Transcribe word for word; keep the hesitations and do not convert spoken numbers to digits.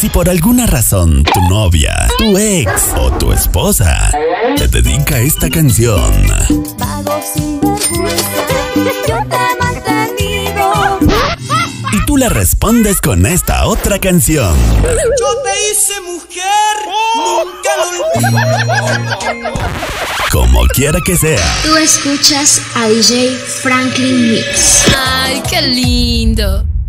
Si por alguna razón tu novia, tu ex o tu esposa te dedica esta canción, Vago sin vergüenza, yo te he mantenido. y tú le respondes con esta otra canción, Yo te hice mujer, nunca lo olvido. como quiera que sea, Tú escuchas a D J Franklin Mix. ¡Ay, qué lindo!